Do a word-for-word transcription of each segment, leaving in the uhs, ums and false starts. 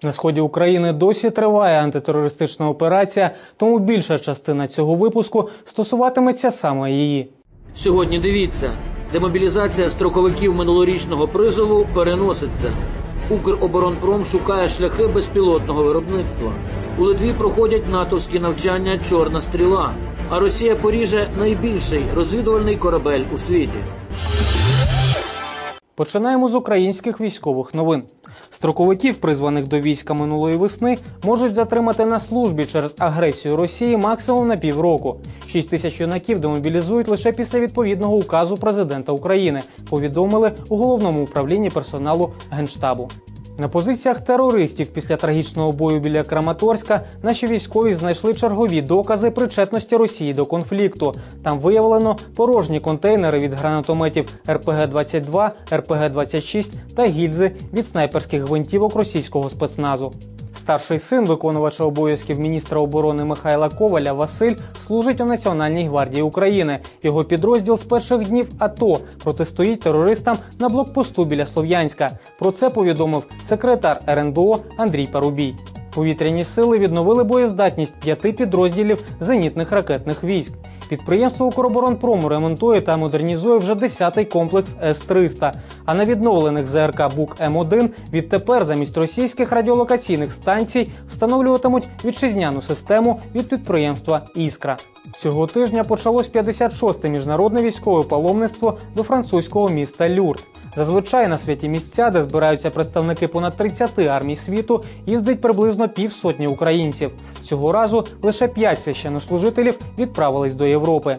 На сході України досі триває антитерористична операція, тому більша частина цього випуску стосуватиметься саме її. Сьогодні дивіться, демобілізація строковиків минулорічного призову переноситься. Укроборонпром шукає шляхи безпілотного виробництва. У Литві проходять натовські навчання «Чорна стріла», а Росія поріже найбільший розвідувальний корабель у світі. Починаємо з українських військових новин. Строковиків, призваних до війська минулої весни, можуть затримати на службі через агресію Росії максимум на півроку. шість тисяч юнаків демобілізують лише після відповідного указу президента України, повідомили у Головному управлінні персоналу Генштабу. На позиціях терористів після трагічного бою біля Краматорська наші військові знайшли чергові докази причетності Росії до конфлікту. Там виявлено порожні контейнери від гранатометів ер пе ге двадцять два, ер пе ге двадцять шість та гільзи від снайперських гвинтівок російського спецназу. Старший син виконувача обов'язків міністра оборони Михайла Коваля Василь служить у Національній гвардії України. Його підрозділ з перших днів АТО протистоїть терористам на блокпосту біля Слов'янська. Про це повідомив секретар ер ен бе о Андрій Парубій. Повітряні сили відновили боєздатність п'яти підрозділів зенітних ракетних військ. Підприємство «Укроборонпрому» ремонтує та модернізує вже десятий комплекс ес триста. А на відновлених зет ер ка Бук ем один відтепер замість російських радіолокаційних станцій встановлюватимуть вітчизняну систему від підприємства «Іскра». Цього тижня почалось п'ятдесят шосте міжнародне військове паломництво до французького міста Люрд. Зазвичай на святі місця, де збираються представники понад тридцяти армій світу, їздить приблизно півсотні українців. Цього разу лише п'ять священнослужителів відправились до Європи.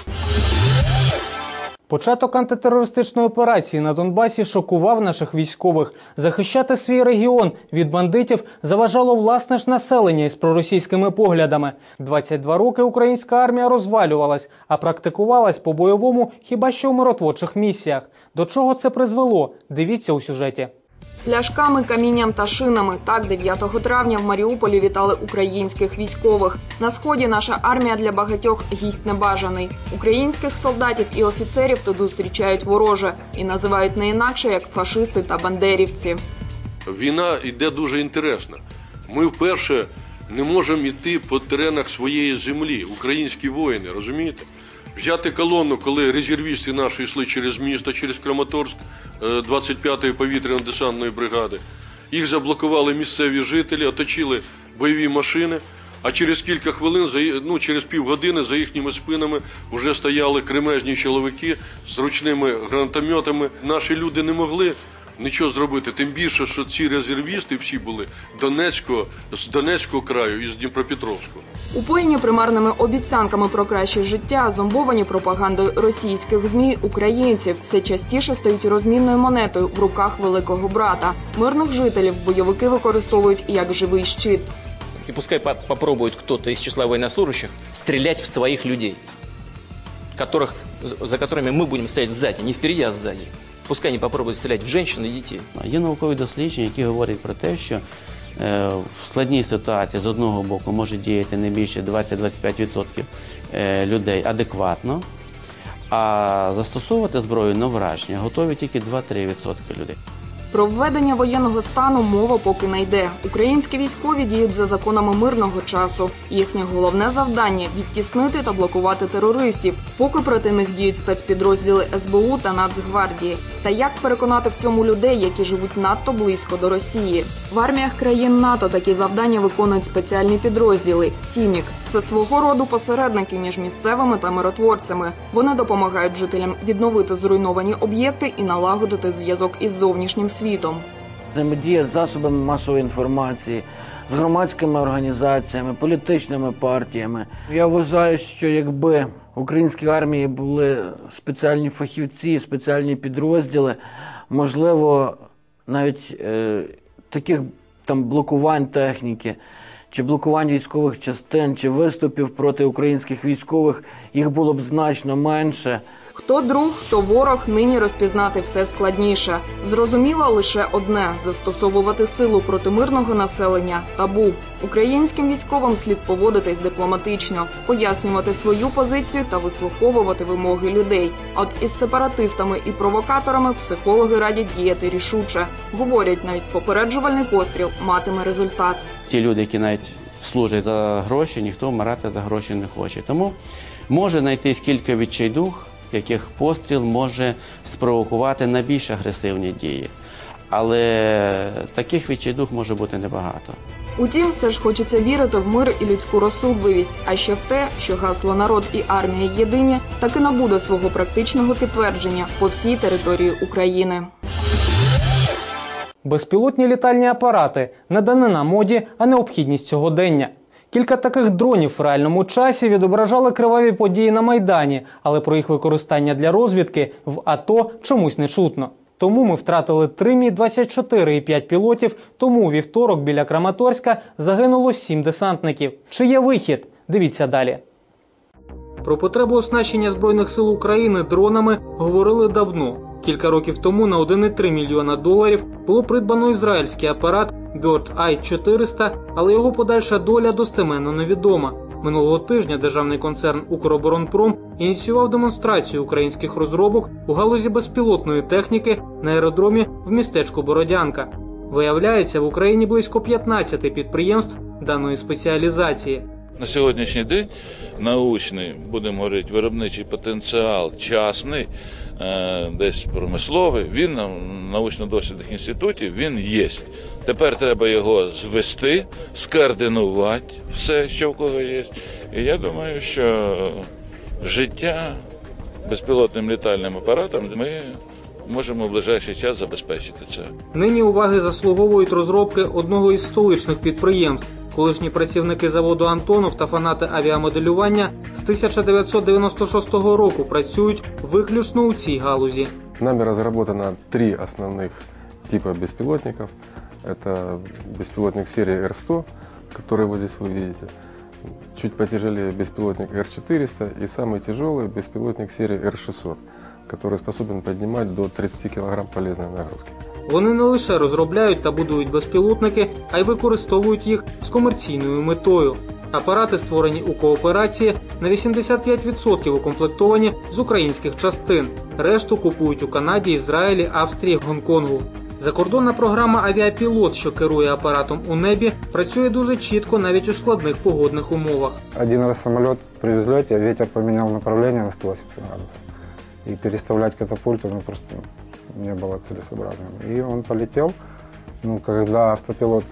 Початок антитерористичної операції на Донбасі шокував наших військових. Захищати свій регіон від бандитів заважало власне ж населення із проросійськими поглядами. двадцять два роки українська армія розвалювалась, а практикувалась по-бойовому хіба що у миротворчих місіях. До чого це призвело? Дивіться у сюжеті. Пляшками, камінням та шинами. Так дев'ятого травня в Маріуполі вітали українських військових. На Сході наша армія для багатьох гість небажаний. Українських солдатів і офіцерів тут зустрічають вороже і називають не інакше, як фашисти та бандерівці. Війна йде дуже інтересна. Ми вперше не можемо йти по теренах своєї землі, українські воїни, розумієте? Взяти колонну, коли резервісти наші йшли через місто, через Краматорськ, двадцять п'ятої повітряно-десантної бригади. Їх заблокували місцеві жителі, оточили бойові машини, а через кілька хвилин, ну через півгодини за їхніми спинами вже стояли кремезні чоловіки з ручними гранатометами. Наші люди не могли нічого зробити, тим більше, що ці резервісти всі були Донецького, з Донецького краю і з Дніпропетровського. Упоєні примарними обіцянками про краще життя, зомбовані пропагандою російських ЗМІ, українці все частіше стають розмінною монетою в руках великого брата. Мирних жителів бойовики використовують як живий щит. І пускай попробують хтось із числа воєннослужащих стріляти в своїх людей, которых, за которыми ми будемо стояти ззаді, не впереді, а ззаді. Пускай вони попробують стріляти в жінок і дітей. Є наукові дослідження, які говорять про те, що в складній ситуації з одного боку може діяти не більше двадцять - двадцять п'ять відсотків людей адекватно, а застосовувати зброю на враження готові тільки два-три відсотки людей. Про введення воєнного стану мова поки не йде. Українські військові діють за законами мирного часу. Їхнє головне завдання – відтіснити та блокувати терористів, поки проти них діють спецпідрозділи ес бе у та Нацгвардії. Та як переконати в цьому людей, які живуть надто близько до Росії? В арміях країн НАТО такі завдання виконують спеціальні підрозділи – «Сімік». Це свого роду посередники між місцевими та миротворцями. Вони допомагають жителям відновити зруйновані об'єкти і налагодити зв'язок із зовнішнім світом. Взаємодія з засобами масової інформації, з громадськими організаціями, політичними партіями. Я вважаю, що якби в українській армії були спеціальні фахівці, спеціальні підрозділи, можливо, навіть е, таких там блокувань техніки чи блокувань військових частин, чи виступів проти українських військових, їх було б значно менше. Хто друг, хто ворог, нині розпізнати все складніше. Зрозуміло лише одне – застосовувати силу проти мирного населення – табу. Українським військовим слід поводитись дипломатично, пояснювати свою позицію та вислуховувати вимоги людей. А от із сепаратистами і провокаторами психологи радять діяти рішуче. Говорять, навіть попереджувальний постріл матиме результат. Ті люди, які навіть служать за гроші, ніхто вмирати за гроші не хоче. Тому може знайтись кілька відчайдух, яких постріл може спровокувати на більш агресивні дії. Але таких відчайдух може бути небагато. Утім, все ж хочеться вірити в мир і людську розсудливість, а ще в те, що гасло «Народ і армія єдині» таки набуде свого практичного підтвердження по всій території України. Безпілотні літальні апарати – не данина моді, а необхідність сьогодення. Кілька таких дронів в реальному часі відображали криваві події на Майдані, але про їх використання для розвідки в АТО чомусь не чутно. Тому ми втратили три Мі двадцять чотири і п'ять пілотів, тому у вівторок біля Краматорська загинуло сім десантників. Чи є вихід? Дивіться далі. Про потребу оснащення Збройних сил України дронами говорили давно. Кілька років тому на один цілих три мільйона доларів було придбано ізраїльський апарат Bird Eye чотириста, але його подальша доля достеменно невідома. Минулого тижня державний концерн «Укроборонпром» ініціював демонстрацію українських розробок у галузі безпілотної техніки на аеродромі в містечку Бородянка. Виявляється, в Україні близько п'ятнадцяти підприємств даної спеціалізації. На сьогоднішній день научний, будемо говорити, виробничий потенціал частний, десь промисловий, він на научно-дослідних інститутів, він є. Тепер треба його звести, скоординувати все, що в кого є. І я думаю, що життя безпілотним літальним апаратом ми можемо в ближайший час забезпечити це. Нині уваги заслуговують розробки одного із столичних підприємств. Колишні працівники заводу «Антонов» та фанати авіамоделювання з тисяча дев'ятсот дев'яносто шостого року працюють виключно у цій галузі. Нами разработано три основных типа беспилотников. Это беспилотник серии Р сто, который вот здесь вы видите. Чуть потяжелее беспилотник Р четыреста и самый тяжелый беспилотник серии Р шестьсот, который способен поднимать до тридцати килограмм полезной нагрузки. Вони не лише розробляють та будують безпілотники, а й використовують їх з комерційною метою. Апарати створені у кооперації, на вісімдесят п'ять відсотків укомплектовані з українських частин. Решту купують у Канаді, Ізраїлі, Австрії, Гонконгу. Закордонна програма «Авіапілот», що керує апаратом у небі, працює дуже чітко навіть у складних погодних умовах. Один раз самоліт при взлеті, ветер поміняв направлення на сто вісімдесят градусів. І переставляти катапульту ну, просто не было целесообразным. И он полетел. Ну, когда автопилот,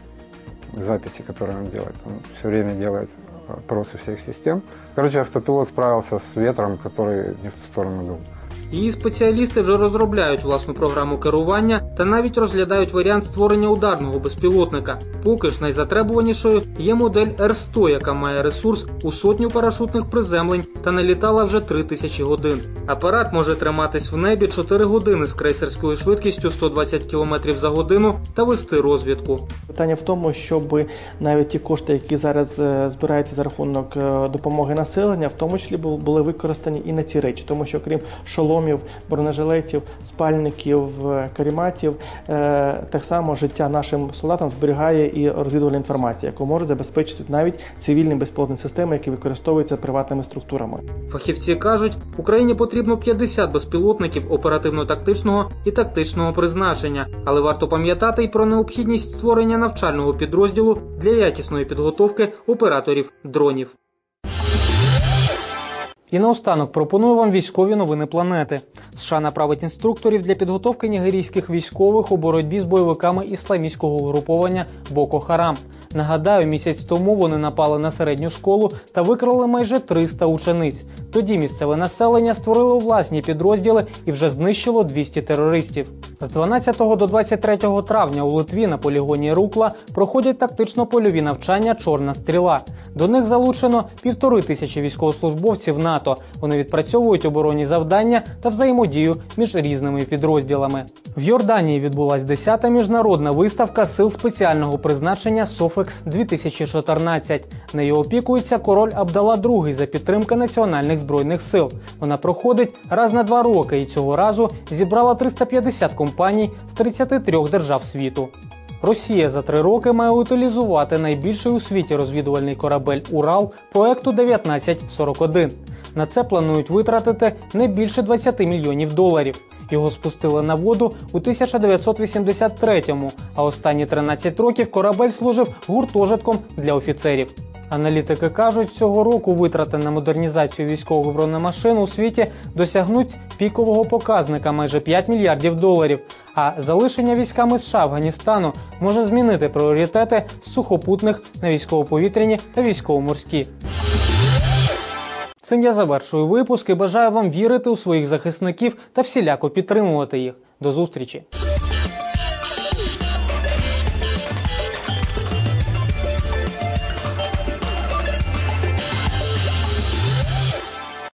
записи, которые он делает, он все время делает опросы всех систем. Короче, автопилот справился с ветром, который не в ту сторону дул. Її спеціалісти вже розробляють власну програму керування та навіть розглядають варіант створення ударного безпілотника. Поки ж найзатребуванішою є модель Р сто, яка має ресурс у сотню парашутних приземлень та налітала вже три тисячі годин. Апарат може триматись в небі чотири години з крейсерською швидкістю сто двадцять кілометрів за годину та вести розвідку. Питання в тому, щоб навіть ті кошти, які зараз збираються за рахунок допомоги населення, в тому числі були використані і на ці речі, тому що крім шоломів, бронежилетів, спальників, карематів, так само життя нашим солдатам зберігає і розвідувальна інформація, яку можуть забезпечити навіть цивільні безпілотні системи, які використовуються приватними структурами. Фахівці кажуть, Україні потрібно п'ятдесят безпілотників оперативно-тактичного і тактичного призначення, але варто пам'ятати й про необхідність створення навчального підрозділу для якісної підготовки операторів дронів. І наостанок пропоную вам військові новини планети. США направить інструкторів для підготовки нігерійських військових у боротьбі з бойовиками ісламістського угруповання Боко Харам. Нагадаю, місяць тому вони напали на середню школу та викрали майже триста учениць. Тоді місцеве населення створило власні підрозділи і вже знищило двісті терористів. З дванадцятого до двадцять третього травня у Литві на полігоні Рукла проходять тактично-польові навчання «Чорна стріла». До них залучено півтори тисячі військовослужбовців НАТО. Вони відпрацьовують оборонні завдання та взаємодію між різними підрозділами. В Йорданії відбулась десята міжнародна виставка сил спеціального призначення «Софа Ефекс дві тисячі чотирнадцять. Нею опікується король Абдалла другий за підтримки національних збройних сил. Вона проходить раз на два роки і цього разу зібрала триста п'ятдесят компаній з тридцяти трьох держав світу. Росія за три роки має утилізувати найбільший у світі розвідувальний корабель «Урал» проекту дев'ятнадцять сорок один. На це планують витратити не більше двадцяти мільйонів доларів. Його спустили на воду у тисяча дев'ятсот вісімдесят третьому, а останні тринадцять років корабель служив гуртожитком для офіцерів. Аналітики кажуть, цього року витрати на модернізацію військових бронемашин у світі досягнуть пікового показника майже п'ять мільярдів доларів, а залишення військами США Афганістану може змінити пріоритети з сухопутних на військово-повітряні та військово-морські. Цим я завершую випуск і бажаю вам вірити у своїх захисників та всіляко підтримувати їх. До зустрічі!